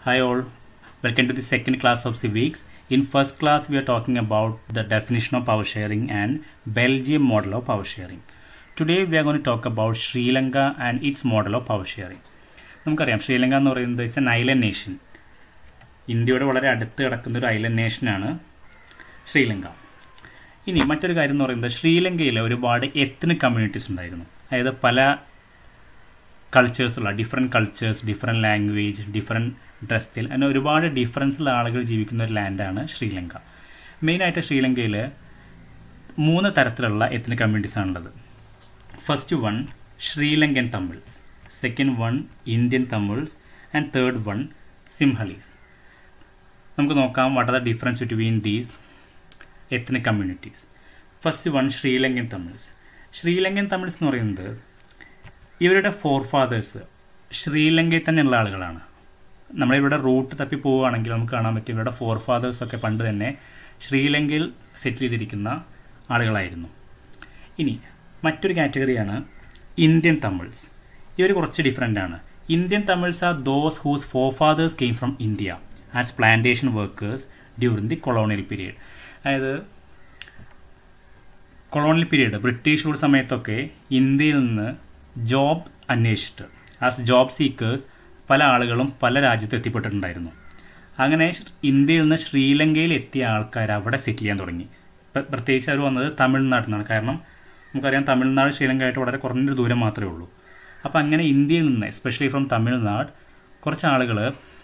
Hi all, welcome to the second class of civics. In first class we are talking about the definition of power sharing and Belgium model of power sharing. Today we are going to talk about Sri Lanka and its model of power sharing. നമുക്കറിയാം ശ്രീലങ്ക എന്ന് പറയുന്നത് it's an island nation. ഇന്ത്യയുടെ വളരെ അടുത്ത് കിടക്കുന്ന ഒരു island നേഷനാണ് Sri Lanka. ഇനി മറ്റൊരു കാര്യം എന്ന് പറയുന്നത് ശ്രീലങ്കയിൽ ഒരുപാട് എത്നിക് കമ്മ്യൂണിറ്റീസ് ഉണ്ടായിരുന്നു. അതായത് പല കൾച്ചേഴ്സുള്ള different cultures, different language, different dress style, അങ്ങനെ ഒരുപാട് ഡിഫറൻസുള്ള ആളുകൾ ജീവിക്കുന്ന ഒരു ലാൻഡാണ് ശ്രീലങ്ക. മെയിനായിട്ട് ശ്രീലങ്കയിൽ 3 തരത്തിലുള്ള എത്നിക് കമ്മ്യൂണിറ്റീസ് ആണുള്ളത്. First one Sri Lankan Tamils, second one Indian Tamils and third one Sinhalese. നമുക്ക് നോക്കാം what are the difference between these ethnic communities. First one Sri Lankan Tamils. Sri Lankan Tamils എന്ന് പറയുന്നത് ഇവരുടെ ഫോർഫാദേഴ്സ് ശ്രീലങ്കയിൽ തന്നെയുള്ള ആളുകളാണ്. നമ്മളിവിടെ റൂട്ട് തപ്പി പോവുകയാണെങ്കിൽ നമുക്ക് കാണാൻ പറ്റും ഇവരുടെ ഫോർഫാദേഴ്സൊക്കെ പണ്ട് തന്നെ ശ്രീലങ്കയിൽ സെറ്റിൽ ചെയ്തിരിക്കുന്ന ആളുകളായിരുന്നു. ഇനി മറ്റൊരു കാറ്റഗറിയാണ് ഇന്ത്യൻ തമിഴ്സ്. ഇവർ കുറച്ച് ഡിഫറെൻ്റ് ആണ്. Indian Tamils are those whose forefathers came from India as plantation workers during the colonial period. അതായത് കൊളോണിയൽ പീരീഡ് ബ്രിട്ടീഷ് റൂൾ സമയത്തൊക്കെ ഇന്ത്യയിൽ നിന്ന് ജോബ് അന്വേഷിച്ചിട്ട് ആസ് ജോബ് സീക്കേഴ്സ് പല ആളുകളും പല രാജ്യത്തും എത്തിപ്പെട്ടിട്ടുണ്ടായിരുന്നു. അങ്ങനെ ഇന്ത്യയിൽ നിന്ന് ശ്രീലങ്കയിൽ എത്തിയ ആൾക്കാർ അവിടെ സെറ്റിൽ ചെയ്യാൻ തുടങ്ങി. പ്രത്യേകിച്ച് അവർ വന്നത് തമിഴ്നാട്ടിൽ നിന്നാണ്. കാരണം നമുക്കറിയാം തമിഴ്നാട് ശ്രീലങ്കയായിട്ട് വളരെ കുറഞ്ഞൊരു ദൂരം മാത്രമേ ഉള്ളൂ. അപ്പോൾ അങ്ങനെ ഇന്ത്യയിൽ നിന്ന് എസ്പെഷ്യലി ഫ്രം തമിഴ്നാട് കുറച്ച് ആളുകൾ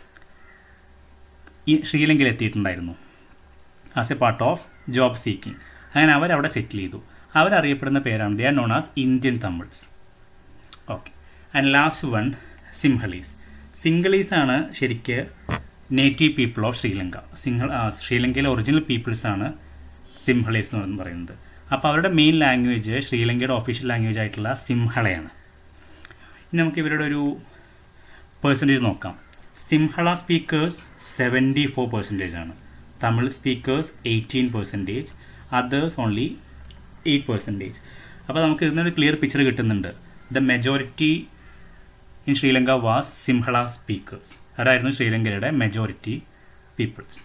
ശ്രീലങ്കയിൽ എത്തിയിട്ടുണ്ടായിരുന്നു as a part of job seeking. അങ്ങനെ അവരവിടെ സെറ്റിൽ ചെയ്തു. അവരറിയപ്പെടുന്ന പേരാണ് they are known as Indian Tamils. Okay, and last one Sinhalese. Sinhalese ആണ് ശരിക്ക് നേറ്റീവ് പീപ്പിൾ ഓഫ് ശ്രീലങ്ക. ശ്രീലങ്കയിലെ ഒറിജിനൽ പീപ്പിൾസ് ആണ് സിംഹളീസ് എന്ന് പറയുന്നത്. അപ്പോൾ അവരുടെ മെയിൻ ലാംഗ്വേജ് ശ്രീലങ്കയുടെ ഒഫീഷ്യൽ ലാംഗ്വേജ് ആയിട്ടുള്ള സിംഹളയാണ്. ഇനി നമുക്ക് ഇവരുടെ ഒരു പെർസെൻറ്റേജ് നോക്കാം. സിംഹള സ്പീക്കേഴ്സ് 74% ആണ്. Tamil speakers 18%, others only 8%. അപ്പോൾ നമുക്ക് ഇതിനൊരു ക്ലിയർ പിക്ചർ കിട്ടുന്നുണ്ട്. The majority in Sri Lanka was Sinhala speakers. അവരായിരുന്നു ശ്രീലങ്കയുടെ മെജോറിറ്റി പീപ്പിൾസ്.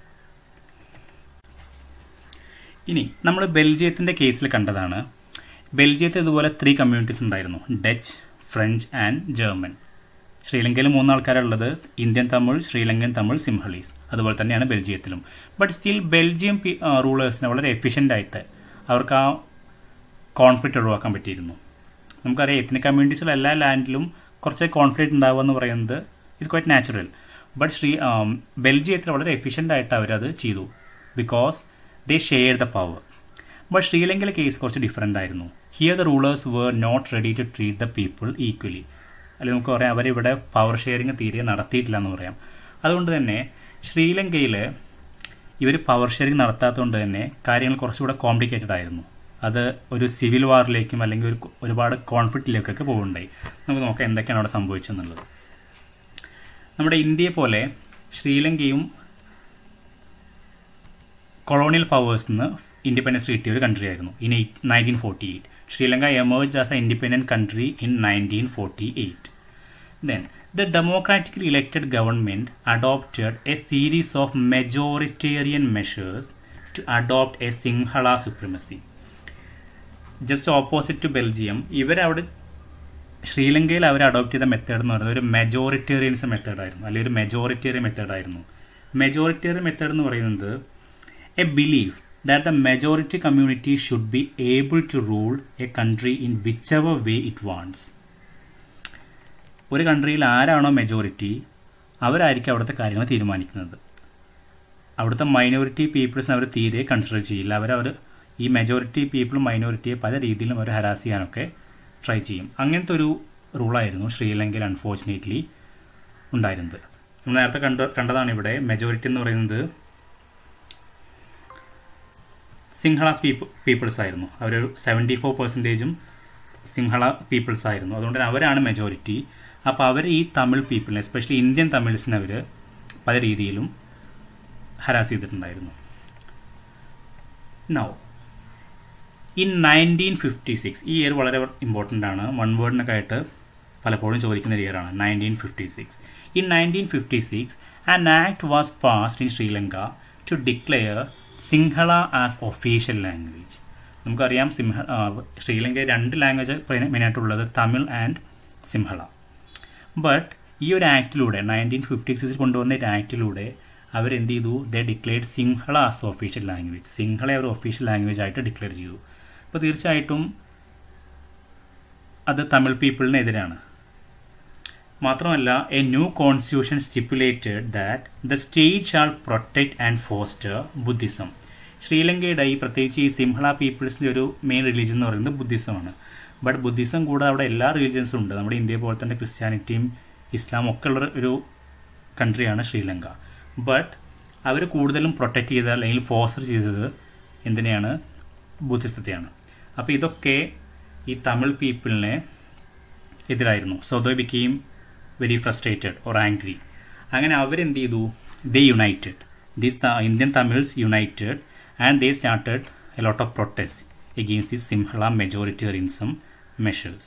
ഇനി നമ്മൾ ബെൽജിയത്തിൻ്റെ കേസിൽ കണ്ടതാണ്. ബെൽജിയത്തിൽ ഇതുപോലെ 3 കമ്മ്യൂണിറ്റീസ് ഉണ്ടായിരുന്നു, ഡച്ച്, ഫ്രഞ്ച് ആൻഡ് ജർമ്മൻ. ശ്രീലങ്കയിൽ 3 ആൾക്കാരുള്ളത്, ഇന്ത്യൻ തമിഴ്, ശ്രീലങ്കൻ തമിഴ്, സിംഹളീസ്. അതുപോലെ തന്നെയാണ് ബെൽജിയത്തിലും. ബട്ട് സ്റ്റിൽ ബെൽജിയം റൂളേഴ്സിനെ വളരെ എഫിഷ്യൻ്റ് ആയിട്ട് അവർക്ക് ആ കോൺഫ്ലിക്റ്റ് ഒഴിവാക്കാൻ പറ്റിയിരുന്നു. നമുക്കറിയാം എത്നിക് കമ്മ്യൂണിറ്റീസിൽ എല്ലാ ലാൻഡിലും കുറച്ച് കോൺഫ്ലിക്റ്റ് ഉണ്ടാവുക എന്ന് പറയുന്നത് ഇറ്റ്സ് ക്വൈറ്റ് നാച്ചുറൽ. ബട്ട് ബെൽജിയത്തിൽ വളരെ എഫിഷ്യൻ്റ് ആയിട്ട് അവരത് ചെയ്തു because they share the power. But ശ്രീലങ്കയിലെ കേസ് കുറച്ച് ഡിഫറെൻ്റ് ആയിരുന്നു. Here the rulers were not ready to treat the people equally. അല്ലെങ്കിൽ നമുക്ക് പറയാം അവരിവിടെ പവർ ഷെയറിങ് തീരെ നടത്തിയിട്ടില്ല എന്ന് പറയാം. അതുകൊണ്ട് തന്നെ ശ്രീലങ്കയിൽ ഇവർ പവർ ഷെയറിങ് നടത്താത്തതുകൊണ്ട് തന്നെ കാര്യങ്ങൾ കുറച്ചുകൂടെ കോംപ്ലിക്കേറ്റഡ് ആയിരുന്നു. അത് ഒരു സിവിൽ വാറിലേക്കും അല്ലെങ്കിൽ ഒരുപാട് കോൺഫ്ലിക്റ്റിലേക്കൊക്കെ പോകുന്നുണ്ടായി. നമുക്ക് നോക്കാം എന്തൊക്കെയാണ് അവിടെ സംഭവിച്ചെന്നുള്ളത്. നമ്മുടെ ഇന്ത്യയെ പോലെ ശ്രീലങ്കയും കൊളോണിയൽ പവേഴ്സിൽ നിന്ന് ഇൻഡിപെൻഡൻസ് കിട്ടിയ ഒരു കൺട്രി ആയിരുന്നു in 1948. Sri Lanka emerged as a independent country in 1948. Then the democratically elected government adopted a series of majoritarian measures to adopt a Sinhala supremacy. Just opposite to Belgium, ഇവരവിടെ ശ്രീലങ്കയിൽ അവർ അഡോപ്റ്റ് ചെയ്ത method എന്ന് പറയുന്നത് ഒരു മെജോറിറ്റേറിയനിസം മെത്തേഡായിരുന്നു, അല്ലെങ്കിൽ ഒരു മെജോറിറ്റേറിയൻ മെത്തേഡായിരുന്നു. മെജോറിറ്റേറിയൻ മെത്തേഡ് എന്ന് പറയുന്നത് a belief that the majority community should be able to rule a country in whichever way it wants. ഒരു കൺട്രിയിൽ ആരാണോ മെജോറിറ്റി അവരായിരിക്കും അവിടുത്തെ കാര്യങ്ങൾ തീരുമാനിക്കുന്നത്. അവിടുത്തെ മൈനോറിറ്റി പീപ്പിൾസിനെ അവർ തീരെ കൺസിഡർ ചെയ്യില്ല. അവർ ഈ മെജോറിറ്റി പീപ്പിളും മൈനോറിറ്റിയെ പല രീതിയിലും അവർ ഹരാസ് ചെയ്യാനൊക്കെ ട്രൈ ചെയ്യും. അങ്ങനത്തെ ഒരു റൂളായിരുന്നു ശ്രീലങ്കയിൽ അൺഫോർച്ചുനേറ്റ്ലി ഉണ്ടായിരുന്നത്. നമ്മൾ നേരത്തെ കണ്ടതാണ് ഇവിടെ മെജോറിറ്റി എന്ന് പറയുന്നത് സിംഹള പീപ്പിൾസ് ആയിരുന്നു. അവർ 74% സിംഹള പീപ്പിൾസ് ആയിരുന്നു. അതുകൊണ്ട് തന്നെ അവരാണ് മെജോറിറ്റി. അപ്പോൾ അവർ ഈ തമിഴ് പീപ്പിളിനെ എസ്പെഷ്യലി ഇന്ത്യൻ തമിഴ്സിനെ അവർ പല രീതിയിലും ഹരാസ് ചെയ്തിട്ടുണ്ടായിരുന്നു. നൗ ഇൻ 1956, ഈ ഇയർ വളരെ ഇമ്പോർട്ടൻ്റ് ആണ്. 1 വേർഡിനൊക്കെ ആയിട്ട് പലപ്പോഴും ചോദിക്കുന്ന ഒരു ഇയറാണ് 1956. In 1956, an act was passed in Sri Lanka to declare Sinhala as official language. നമുക്കറിയാം ശ്രീലങ്കയിൽ 2 ലാംഗ്വേജ് മെയിനായിട്ടുള്ളത് തമിഴ് ആൻഡ് സിംഹള. ബട്ട് ഈ ഒരു ആക്ടിലൂടെ 1956 കൊണ്ടുവന്ന ഒരു ആക്ടിലൂടെ അവരെന്ത് ചെയ്തു? They declared Sinhala as official language. സിംഹളയെ ഒരു ഒഫീഷ്യൽ ലാംഗ്വേജ് ആയിട്ട് ഡിക്ലെയർ ചെയ്തു. അപ്പോൾ തീർച്ചയായിട്ടും അത് തമിഴ് പീപ്പിളിനെതിരാണ്. മാത്രമല്ല, a new constitution stipulated that the state shall protect and foster Buddhism. ശ്രീലങ്കയുടെ പ്രത്യേകിച്ച് ഈ സിംഹള പീപ്പിൾസിൻ്റെ ഒരു മെയിൻ റിലീജിയൻ എന്ന് പറയുന്നത് ബുദ്ധിസമാണ്. ബട്ട് ബുദ്ധിസം കൂടാതെ അവിടെ എല്ലാ റിലീജിയൻസും ഉണ്ട്. നമ്മുടെ ഇന്ത്യയെ പോലെ തന്നെ ക്രിസ്ത്യാനിറ്റിയും ഇസ്ലാമും ഒക്കെ ഉള്ള ഒരു കൺട്രിയാണ് ശ്രീലങ്ക. ബട്ട് അവർ കൂടുതലും പ്രൊട്ടക്റ്റ് ചെയ്ത അല്ലെങ്കിൽ ഫോസ്റ്റർ ചെയ്തത് എന്തിനെയാണ്? ബുദ്ധിസത്തെയാണ്. അപ്പോൾ ഇതൊക്കെ ഈ തമിഴ് പീപ്പിളിനെ എതിരായിരുന്നു. So they became very frustrated or angry. അങ്ങനെ അവരെന്ത് ചെയ്തു? They united. These Indian Tamils united and they started a lot of protests against this Sinhala majoritarianism measures.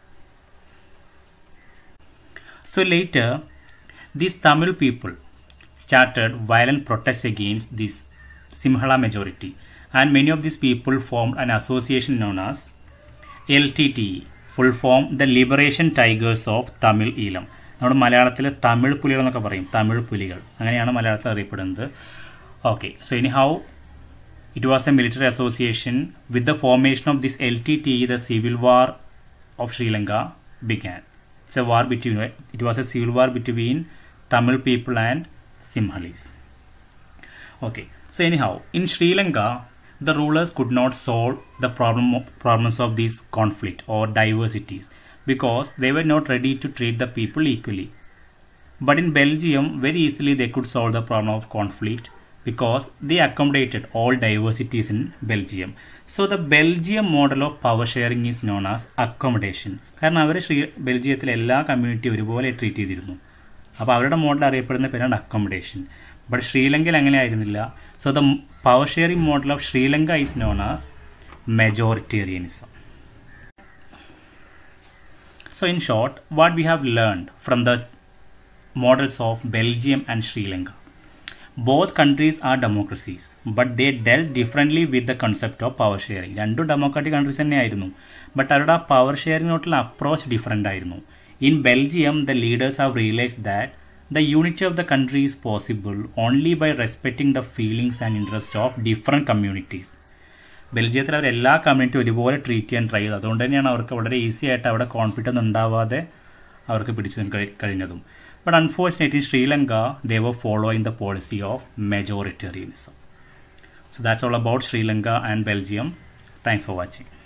So later, these Tamil people started violent protests against this Sinhala majority, and many of these people formed an association known as LTTE, full form the Liberation Tigers of Tamil Eelam. നമ്മുടെ മലയാളത്തിൽ തമിഴ് പുലികൾ എന്നൊക്കെ പറയും. തമിഴ് പുലികൾ അങ്ങനെയാണ് മലയാളത്തിൽ അറിയപ്പെടുന്നത്. Okay, so anyhow it was a military association. With the formation of this LTTE, the civil war of Sri Lanka began. It was a civil war between Tamil people and Sinhalese. Okay, so anyhow, in Sri Lanka, the rulers could not solve the problems of this conflict or diversities because they were not ready to treat the people equally. But in Belgium, very easily they could solve the problem of conflict because they accommodated all diversities in Belgium. So the Belgium model of power sharing is known as accommodation. കാരണം അവർ ബെൽജിയത്തിലെ എല്ലാ community ഒരുപോലെ treat ചെയ്തിരുന്നു. അപ്പോൾ അവരുടെ model അറിയപ്പെടുന്ന പേരാണ് accommodation. But ശ്രീലങ്കയിൽ അങ്ങനെ ആയിരുന്നില്ല. So the power sharing model of Sri Lanka is known as majoritarianism. So in short, what we have learned from the models of Belgium and Sri Lanka. Both countries are democracies, but they dealt differently with the concept of power sharing. രണ്ടും democratic countries തന്നെയായിരുന്നു, but അവരുടെ power ഷെയറിങ്ങിനോട്ടുള്ള approach different ആയിരുന്നു. In Belgium, the leaders have realised that the unity of the country is possible only by respecting the feelings and interest of different communities. ബെൽജിയത്തിൽ അവർ എല്ലാ community ഒരുപോലെ treat ചെയ്യാൻ try ചെയ്തു. അതുകൊണ്ട് തന്നെയാണ് അവർക്ക് വളരെ ഈസി ആയിട്ട് അവിടെ കോൺഫിഡൻസ് ഉണ്ടാവാതെ അവർക്ക് പിടിച്ചു കഴിഞ്ഞതും. But unfortunately, in Sri Lanka, they were following the policy of majoritarianism. So that's all about Sri Lanka and Belgium. Thanks for watching.